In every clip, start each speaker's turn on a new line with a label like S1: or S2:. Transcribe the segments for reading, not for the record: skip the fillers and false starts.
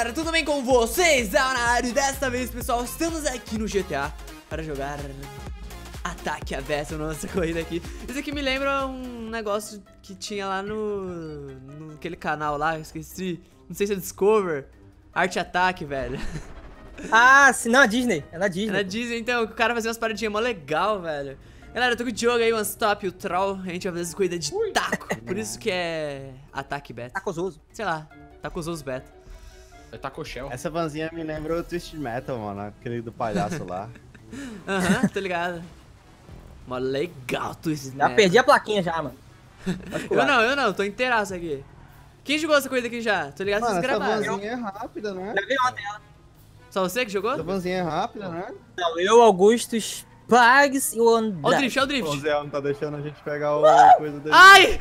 S1: galera, tudo bem com vocês? É o Naário e desta vez, pessoal, estamos aqui no GTA para jogar Ataque à Besta, nossa corrida aqui. Isso aqui me lembra um negócio que tinha lá no aquele canal lá, eu esqueci, não sei se é Discover, Arte Ataque, velho.
S2: Ah, sim, não, a Disney, é na Disney.
S1: É na Disney, então, o cara fazia umas paradinhas mó legal, velho. Galera, eu tô com o Diogo aí, o Unstop e o Troll, a gente vai fazer essa corrida de taco, por isso que é Ataque Beta.
S2: Tacososo.
S1: Sei lá, Tacosos Beta.
S3: É Taco Shell.
S4: Essa vanzinha me lembra o Twist Metal, mano, aquele do palhaço lá.
S1: Aham, tô ligado. Mó legal tu esse
S2: Já perdi a plaquinha já, mano.
S1: Eu não, tô inteiraço aqui. Quem jogou essa corrida aqui já? Tô ligado que
S4: Mano,
S1: vocês
S4: essa
S1: gravaram.
S4: vanzinha é rápida, né?
S2: Já vi ontem ela.
S1: Só você que jogou?
S4: Essa vanzinha é rápida, né?
S2: Não, eu, Augusto, Spags e o André.
S1: Ó o drift, ó o
S4: O
S1: drift.
S4: Zé não tá deixando a gente pegar o coisa dele.
S1: Ai!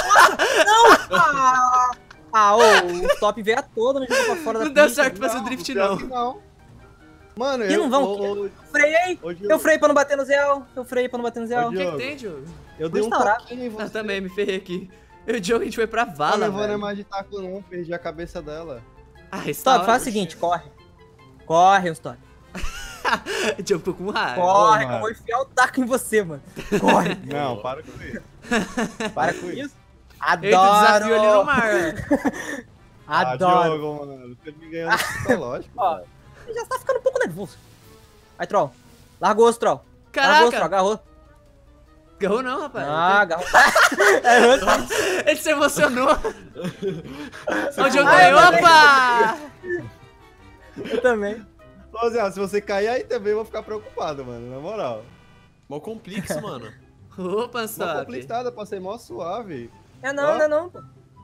S2: O top veio a toda, não jogou pra fora da
S1: Não deu
S2: pista.
S1: certo pra fazer o drift,
S4: pior
S1: não.
S4: que não. Mano,
S2: E não vão. Freiei! Eu freiei pra não bater no Zé. Eu freiei pra não bater no Zé.
S1: O que que tem, Diogo?
S4: Eu dei um
S2: restaurar.
S4: toquinho em você.
S1: Eu também me ferrei aqui. Eu e o Diogo, a gente foi pra
S4: Não,
S1: vala,
S4: não vou nem
S1: velho.
S4: mais de taco não, perdi a cabeça dela.
S1: Ah,
S2: Stop,
S1: restaura.
S2: faz o seguinte, corre. Corre, Stop.
S1: O Diogo ficou com raiva.
S2: Corre, que eu
S4: mano.
S2: vou enfiar o taco em você, mano. Corre.
S4: Não, para com isso. Para com isso.
S1: Eita, desafio ali no
S2: Adoro.
S1: mar, velho.
S2: Adoro.
S4: Diogo, mano, você me ganhou no psicológico,
S2: Ó,
S4: velho.
S2: Você já tá ficando um pouco nervoso. Aí, Troll. Largou o osso, Troll. Largou o osso, Troll.
S1: Caraca!
S2: Agarrou.
S1: Agarrou não, rapaz.
S2: Ah, agarrou. Errou.
S1: Ele se emocionou. O Diogo
S2: Ai,
S1: ganhou,
S2: eu
S1: opa!
S2: Eu também.
S4: Ô Zé, se você cair aí também eu vou ficar preocupado, mano, na moral.
S3: Mó complexo, mano.
S1: Opa,
S4: Mó
S1: Unstop.
S4: complicada, passei mó suave.
S2: É não, não é não, pô.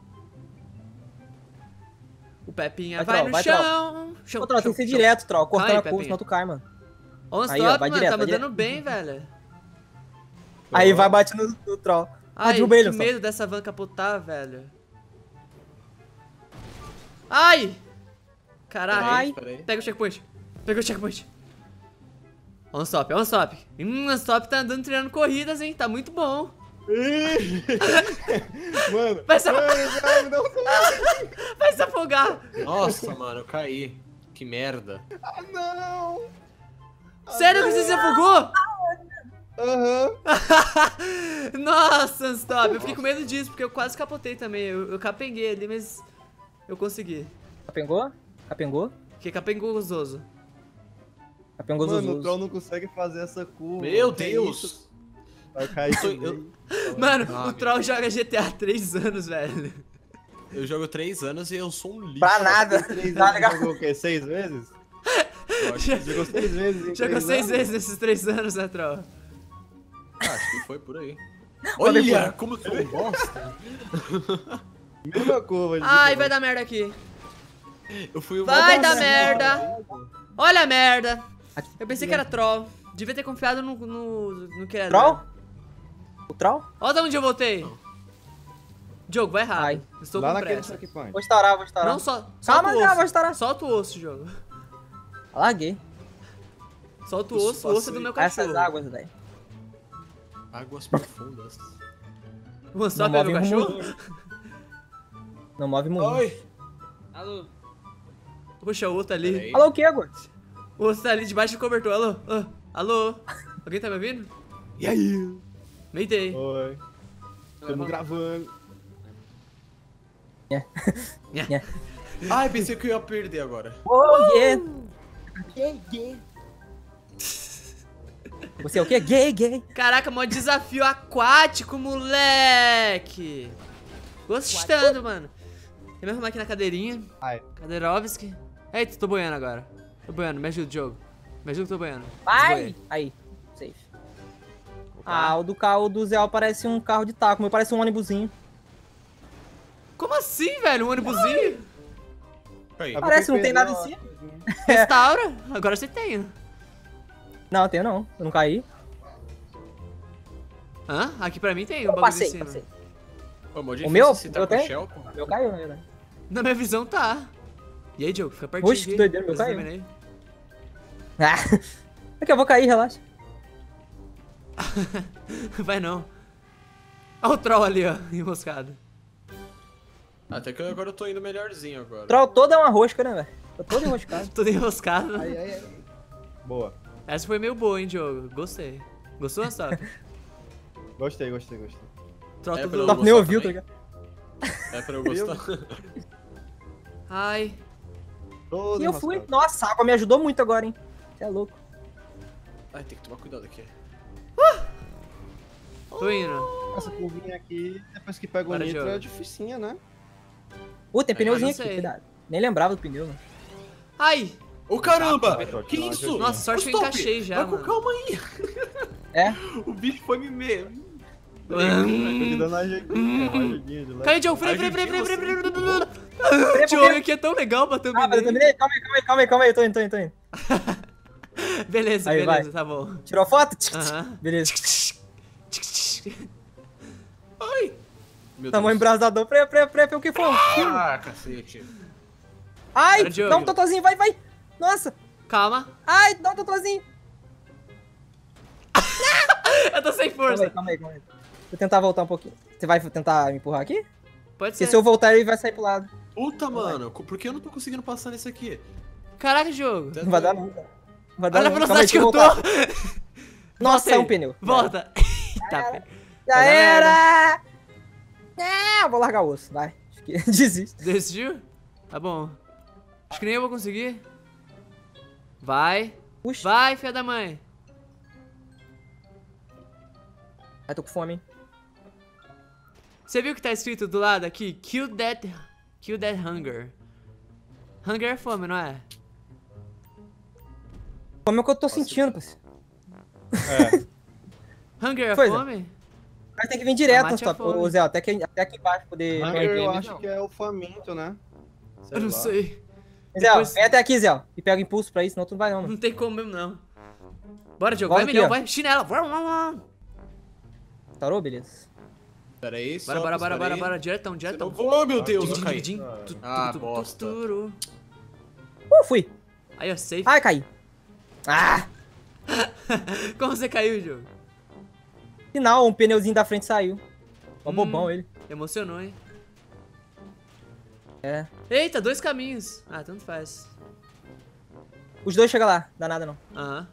S1: O Pepinha
S2: Vai,
S1: vai
S2: Troll,
S1: no
S2: vai,
S1: chão. Chão,
S2: Ô, Troll, tem que ser
S1: chão.
S2: direto, Troll. Cortando
S1: Aí,
S2: a curva,
S1: Pepinha.
S2: senão tu cai, mano.
S1: Ó,
S2: Aí, ó,
S1: Unstop,
S2: vai
S1: mano,
S2: direto,
S1: tá
S2: vai
S1: mandando
S2: direto.
S1: bem, velho.
S2: Aí vai bate no Troll.
S1: Ai,
S2: derruba ele,
S1: que
S2: Unstop.
S1: medo dessa van capotar, velho. Ai! Caraca.
S2: Ai.
S3: Peraí.
S1: Pega o checkpoint. Pega o checkpoint. Unstop, Unstop. Unstop tá andando treinando corridas, hein? Tá muito bom.
S4: Mano,
S1: Vai se,
S4: mano, Zé, me dá um
S1: vai se afogar.
S3: Nossa, mano, eu caí. Que merda.
S4: Ah, não!
S1: Sério que você se afogou?
S4: Aham.
S1: Nossa, Unstop. Eu fiquei com medo disso, porque eu quase capotei também. Eu capenguei ali, mas eu consegui.
S2: Capengou? Capengou?
S1: Fiquei capengososo.
S2: Capengou
S4: Mano, o
S2: Zuzu.
S4: Troll não consegue fazer essa curva.
S3: Meu
S4: Que
S3: Deus.
S4: isso? Vai cair
S3: Eu-
S4: também.
S1: Mano,
S3: Ah,
S1: o
S3: meu
S1: Troll joga GTA há 3 anos, velho.
S3: Eu jogo 3 anos e eu sou um lixo.
S2: Pra nada.
S4: Três
S2: Tá
S4: vezes,
S2: legal.
S4: jogou o quê? 6 vezes?
S3: Eu acho,
S4: Jogou 6 vezes em
S1: Jogou
S4: 3
S1: 6
S4: anos?
S1: vezes nesses 3 anos, né, Troll?
S3: acho que foi por aí. Olha, como eu sou um bosta.
S4: Mesma curva. de
S1: Ai,
S4: novo.
S1: vai dar merda aqui.
S3: Eu fui o
S1: Vai
S3: mó
S1: dar
S3: bosta.
S1: merda. Olha a merda. Eu pensei que era Troll. Devia ter confiado no que era.
S2: Troll? O Troll?
S1: Olha de onde eu voltei. Diogo, vai
S2: Ai.
S1: rápido. Estou
S4: Lá
S1: com
S4: naquele
S1: pressa.
S4: checkpoint.
S2: Vou estourar, vou estourar.
S1: Não só.
S2: Calma,
S1: Solta o
S2: já,
S1: osso.
S2: vou estourar.
S1: Solta o osso, Diogo.
S2: Larguei.
S1: Solta o
S3: Eu
S1: osso, o osso é do meu cachorro.
S2: Essas águas, velho.
S3: Águas profundas.
S1: O Unstop é meu
S2: move um
S1: cachorro?
S2: moinho. Não move muito.
S3: Oi.
S1: Alô. Puxa, o outro ali.
S3: Peraí.
S2: Alô, o que, Agor?
S1: O outro tá ali debaixo do cobertor. Alô? Ah, alô? Alguém tá me ouvindo?
S4: E aí?
S1: Mayday.
S4: Oi. Estamos gravando.
S3: Ai, pensei que eu ia perder agora.
S2: Oh, yeah. Você é o quê? Gay, gay.
S1: Caraca, mó desafio aquático, moleque. Gostando, mano. Deixa eu me arrumar aqui na cadeirinha.
S4: Ai.
S1: Cadeirovski. Eita, tô boiando agora. Tô boiando, me ajuda, Diogo. Me ajuda que eu tô boiando.
S2: Vai.
S1: Desboiei.
S2: Aí, safe. Ah, o do carro do Zé parece um carro de taco, o meu parece um ônibusinho.
S1: Como assim, velho? Um ônibusinho?
S3: Aí.
S2: Parece, não tem nada em
S4: Perdeu
S2: cima.
S1: Restaura? Agora você tem.
S2: Não, tenho não. Eu não caí.
S1: Hã? Aqui pra mim tem um
S2: Eu
S1: bagulho em
S2: passei,
S1: cima.
S2: passei.
S3: Pô, mó
S2: O
S3: difícil
S2: meu?
S3: esse
S2: Eu
S3: Taco
S2: tenho?
S3: Shell, pô.
S2: O meu caiu, né?
S1: Na minha visão tá. E aí, Diogo? Fica pertinho.
S2: Oxe, que
S1: aqui.
S2: doideira, meu
S1: Você
S2: caiu.
S1: tá vendo aí?
S2: Ah, é que eu vou cair, relaxa.
S1: Vai não. Olha o Troll ali, ó, enroscado.
S3: Até que agora eu tô indo melhorzinho agora.
S2: O troll todo é uma rosca, né, velho? Tô todo enroscado.
S1: Tô enroscado.
S4: Aí. Boa.
S1: Essa foi meio boa, hein, Diogo? Gostei. Gostou, Stop?
S4: Gostei.
S1: Troll
S3: É,
S1: todo...
S3: pelo-
S2: Top nem
S3: gostar
S2: ouviu, tá
S3: também.
S2: ligado?
S3: É pra eu gostar.
S1: Ai.
S4: Todo
S2: E eu fui.
S4: enroscado.
S2: Nossa, a água me ajudou muito agora, hein? Você é louco.
S3: Ai, tem que tomar cuidado aqui.
S1: Tô indo.
S4: Essa curvinha aqui, depois que pega o
S1: Para,
S4: nitro,
S1: jogo.
S4: é dificinha, né?
S2: Tem pneuzinho
S1: não
S2: aqui,
S1: sei.
S2: cuidado. Nem lembrava do pneu, né?
S1: Ai.
S3: Ô caramba!
S4: Tá,
S3: Que
S4: tá,
S3: isso?
S1: Nossa, sorte que eu
S3: Stop!
S1: encaixei já,
S3: Vai com
S1: mano.
S3: calma aí.
S2: É?
S3: O bicho foi me meio.
S4: Tô te dando uma ajudinha, de leve.
S1: Caiu, Diogo. Freio.
S2: Freia,
S1: Diogo
S2: freia.
S1: aqui é tão legal pra
S2: Ah, mas eu
S1: também.
S2: terminei? Calma aí, eu tô indo.
S1: Beleza,
S2: Aí,
S1: beleza,
S2: vai.
S1: tá bom.
S2: Tirou a foto?
S1: Aham.
S2: Beleza.
S3: Ai! Meu
S2: Tamanho
S3: Deus.
S2: embrasador, freia, o que for?
S3: Ah, cacete.
S2: Ai,
S1: Para, Diogo.
S2: dá um totozinho, vai. Nossa.
S1: Calma.
S2: Ai, dá um totozinho.
S1: Eu tô sem força.
S2: Calma aí. Vou tentar voltar um pouquinho. Você vai tentar me empurrar aqui?
S1: Pode
S2: Porque
S1: ser.
S2: se eu voltar, ele vai sair pro lado.
S3: Puta, mano. Por que eu não tô conseguindo passar nesse aqui?
S1: Caraca, Diogo.
S2: Não vai dar nunca. Não vai dar
S1: Olha a
S2: não.
S1: velocidade que
S2: Calma
S1: eu
S2: aí,
S1: tô.
S2: deixa eu voltar. Nossa,
S1: Volta
S2: é um
S1: aí.
S2: pneu.
S1: Volta. Eita, pé.
S2: Já
S1: Vai dar
S2: era! Eu vou largar o osso, vai. Acho que desisto.
S1: Decidiu? Tá bom. Acho que nem eu vou conseguir. Vai.
S2: Puxa.
S1: Vai, filha da mãe.
S2: Ai, tô com fome, hein?
S1: Você viu que tá escrito do lado aqui? Kill that hunger. Hunger é fome, não é?
S2: Fome é o que eu tô sentindo, parceiro.
S1: Hunger é
S2: Pois é.
S1: fome?
S2: Mas tem que vir direto no
S1: Mate é
S2: stop.
S1: fome.
S2: Ô, Zé, até aqui embaixo poder...
S4: Hunger eu
S3: game,
S4: acho
S3: não.
S4: que é o faminto, né?
S1: Eu não
S4: lá.
S1: sei.
S2: Zé,
S1: Depois-
S2: vem até aqui, Zé. E pega impulso pra isso, senão tu não vai não, mano.
S1: Não tem como mesmo, não. Bora, Diogo.
S2: Volta
S1: Vai,
S2: aqui,
S1: milhão.
S2: ó.
S1: Vai. Chinela. Bora,
S2: Tarou? Beleza.
S3: Pera aí, só.
S1: bora. Diretão.
S3: Não vou, meu Deus, eu caí.
S1: Din.
S3: Ah, bosta.
S2: Fui.
S1: Aí, ó, safe.
S2: Ai, caí. Ah!
S1: Como você caiu, Diogo?
S2: Final, um pneuzinho da frente saiu. Ó, bobão ele.
S1: Emocionou, hein?
S2: É.
S1: Eita, 2 caminhos. Ah, tanto faz.
S2: Os dois chegam lá, dá nada não.
S1: Aham.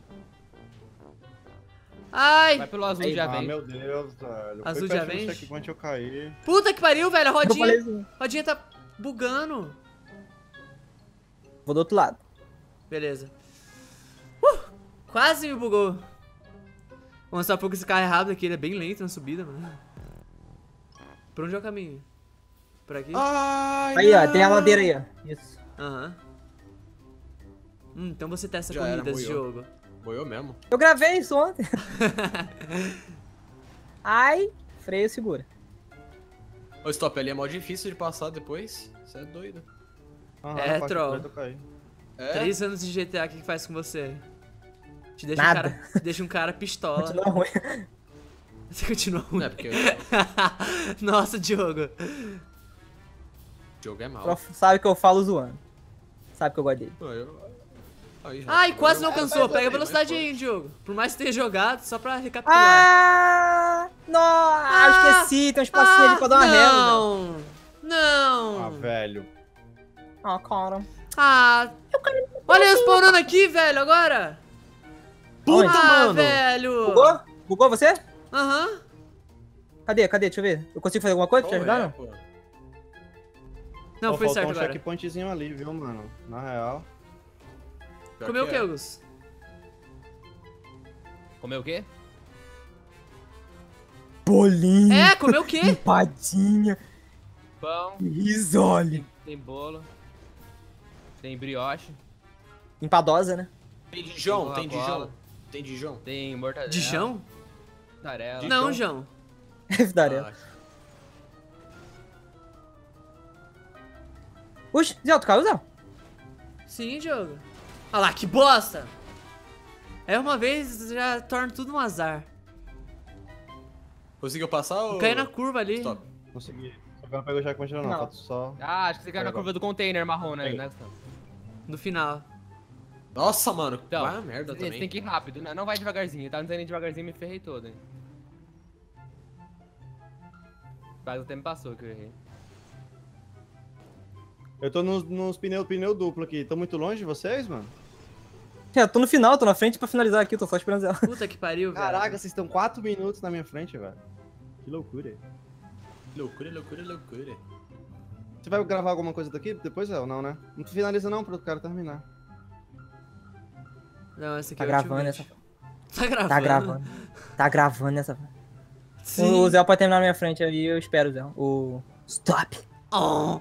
S1: Ai!
S5: Vai pelo azul
S2: Aí,
S5: já
S4: Ah,
S5: vem.
S4: meu Deus, velho.
S1: Azul
S4: Foi
S1: já
S4: perto do
S1: vem?
S4: checkpoint, eu caí.
S1: Puta que pariu, velho. A
S2: Eu falei
S1: rodinha.
S2: assim.
S1: Rodinha tá bugando.
S2: Vou do outro lado.
S1: Beleza. Quase me bugou. Vamos mostrar um pouco esse carro é rápido aqui. Ele é bem lento na subida, mano. Por onde é o caminho? Por aqui?
S3: Ai,
S2: Aí, ó,
S3: não.
S2: tem a ladeira aí, ó. Isso.
S1: Aham. Então você testa
S3: Já era,
S1: corridas de
S3: moiou.
S1: jogo.
S3: Boiou mesmo.
S2: Eu gravei isso ontem. Ai, freio segura.
S3: Ô, stop, ali é mó difícil de passar depois. Você é doido.
S4: Aham,
S1: É,
S4: faixa
S1: troll.
S4: preta, eu caí.
S3: É?
S1: 3 anos de GTA, o que faz com você? Te deixa
S2: Nada.
S1: te deixa um cara pistola.
S2: Continua ruim.
S1: Você continua ruim.
S3: Não é porque o
S1: Nossa, Diogo.
S3: jogo é mau.
S2: Prof sabe que eu falo zoando. Sabe que eu gosto dele.
S3: Aí,
S1: Ai, quase não
S3: eu-
S1: alcançou.
S3: mas
S1: Pega a
S3: foi,
S1: velocidade
S3: mas
S1: aí, Diogo. Por mais que tenha jogado, só pra recapitular.
S2: Ah! Nossa, eu esqueci. Tem um espacinho ali pra dar uma ré.
S1: Não! Não!
S4: Ah, velho.
S2: Ah, cara.
S1: Ah! Olha eu spawnando aqui, velho, agora!
S3: Puta,
S1: Ah,
S3: mano!
S1: velho!
S2: Bugou? Bugou você?
S1: Aham.
S2: Cadê? Deixa eu ver. Eu consigo fazer alguma coisa pra te
S3: Qual
S2: ajudar,
S3: é,
S2: não?
S3: pô?
S1: Não,
S4: Ó,
S1: foi
S4: faltou
S1: certo
S4: um
S1: agora.
S4: checkpointzinho ali, viu, mano? Na real.
S3: Pior
S1: Comeu o
S3: que
S1: que,
S3: é.
S1: Augusto?
S5: Comeu o quê?
S2: Bolinho.
S1: É, comeu o quê?
S2: Empadinha.
S5: Pão,
S2: Risole.
S5: tem bolo, tem brioche,
S2: Empadosa, né?
S3: Tem Dijon, tem
S5: Coca-Cola.
S3: Dijon. Tem Dijon.
S5: tem mortadela.
S1: Dijão?
S5: Mussarela.
S1: Não, João.
S2: Fidarela.
S3: Ah,
S2: Puxa, Zé, tu caiu, Zé?
S1: Sim, Diogo. Olha lá, que bosta! É uma vez, já torna tudo um azar.
S3: conseguiu passar ou...
S1: Cai na curva ali.
S3: Stop.
S4: Consegui. Só que eu não pego o checkpoint não,
S2: Não.
S4: falta só...
S5: Ah, acho que você caiu na curva do container marrom, né?
S4: Aí.
S5: Gustavo?
S1: No final.
S3: Nossa, mano.
S5: Então,
S3: vai a merda
S5: você
S3: também.
S5: tem que ir rápido, né? Não vai devagarzinho. Tá andando devagarzinho e me ferrei todo, hein? Quase o tempo passou que eu errei.
S4: Eu tô nos pneu duplo aqui. Tô muito longe de vocês, mano?
S2: É, tô no final, tô na frente pra finalizar aqui, tô só esperando ela.
S1: Puta que pariu, velho.
S4: Caraca, vocês estão 4 minutos na minha frente, velho. Que loucura.
S3: Loucura, loucura, loucura.
S4: Você vai gravar alguma coisa daqui depois, ou não, né? Não finaliza não, pro cara terminar.
S1: Não, essa aqui
S2: Tá
S1: é o
S2: gravando
S1: Ultimate.
S2: essa.
S1: Tá gravando?
S2: Tá gravando. Tá gravando essa.
S1: Sim.
S2: O Zé pode terminar na minha frente aí, eu espero, Zé. O. Stop!
S1: Oh.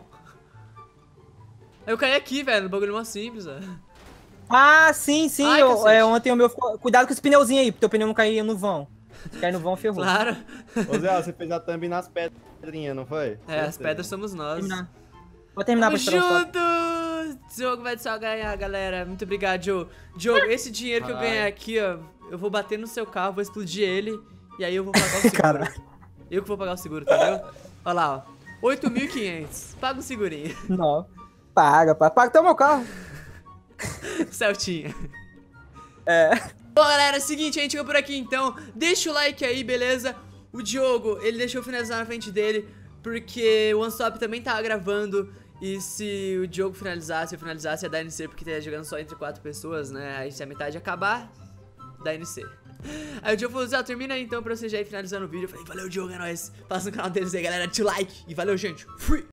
S1: Eu caí aqui, velho, no bagulho mó simples, velho.
S2: Ah, sim, sim.
S1: Ai, cacete.
S2: Ontem o meu ficou. Cuidado com esse pneuzinho aí, pro teu pneu não cair no vão. Se cair no vão, ferrou.
S1: Claro.
S4: Ô Zé, você fez a thumb nas pedrinhas, não foi?
S1: É, as pedras somos nós.
S2: Terminar. Vou terminar pra
S1: Tamo
S2: esperar o stop.
S1: junto! Diogo vai só ganhar, galera. Muito obrigado, Diogo. Diogo, esse dinheiro que eu ganhar aqui, ó, eu vou bater no seu carro, vou explodir ele, e aí eu vou pagar o seguro.
S2: Caralho.
S1: Eu que vou pagar o seguro, entendeu? Olha lá, ó. 8.500. Paga o segurinho.
S2: Não. Paga até o meu carro.
S1: Celtinha.
S2: É.
S1: Bom, galera, é o seguinte, a gente chegou por aqui então. Deixa o like aí, beleza? O Diogo, ele deixou eu finalizar na frente dele, porque o OneStop também tava gravando. E se o Diogo finalizasse, eu finalizasse, ia dar NC, porque tá jogando só entre 4 pessoas, né? Aí se a metade acabar, dá NC. Aí o Diogo falou, Zé, termina aí então pra você já ir finalizando o vídeo. Eu falei, valeu, Diogo, é nóis. Passa no canal deles aí, galera, deixa o like. E valeu, gente. Fui!